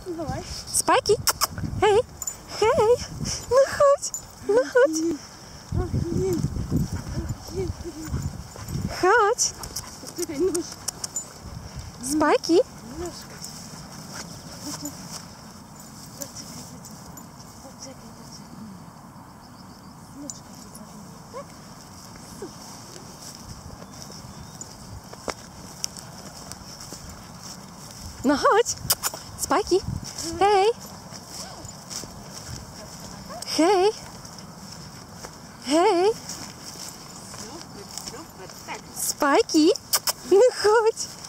Spajki! Hej! Hej! No chodź! No chodź! Chodź! Spajki! No chodź! Spajki! Hej! Hej! Hej! Spajki! No chodź!